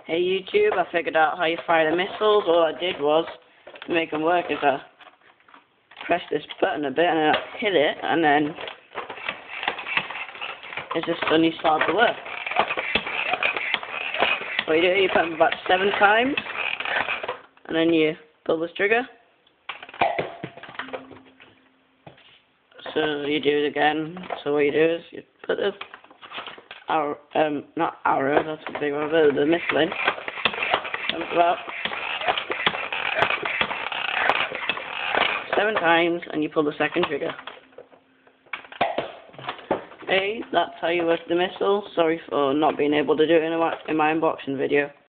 Hey YouTube, I figured out how you fire the missiles. All I did was, to make them work, is I pressed this button a bit and then I hit it, and then it just suddenly started to work. What you do, you put them about 7 times, and then you pull this trigger. So you do it again. So what you do is you put the arrow, not arrow, that's a big one, but the missile in. Comes about 7 times, and you pull the second trigger. Hey, that's how you work the missile. Sorry for not being able to do it in my unboxing video.